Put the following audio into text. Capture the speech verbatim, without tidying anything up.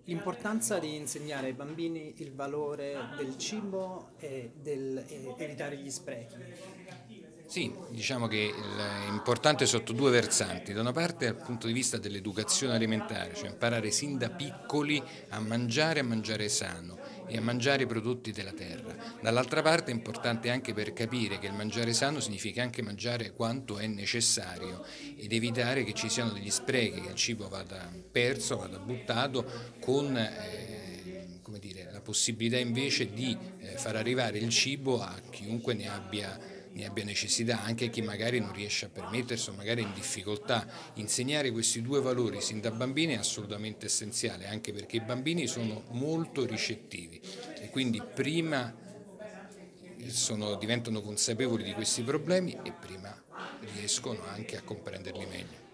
L'importanza di insegnare ai bambini il valore del cibo e del e evitare gli sprechi. Sì, diciamo che è importante sotto due versanti. Da una parte dal punto di vista dell'educazione alimentare, cioè imparare sin da piccoli a mangiare, a mangiare sano e a mangiare i prodotti della terra. Dall'altra parte è importante anche per capire che il mangiare sano significa anche mangiare quanto è necessario ed evitare che ci siano degli sprechi, che il cibo vada perso, vada buttato con eh, come dire, la possibilità invece di eh, far arrivare il cibo a chiunque ne abbia ne abbia necessità, anche chi magari non riesce a permettersi o magari è in difficoltà. Insegnare questi due valori sin da bambini è assolutamente essenziale, anche perché i bambini sono molto ricettivi e quindi prima sono, diventano consapevoli di questi problemi e prima riescono anche a comprenderli meglio.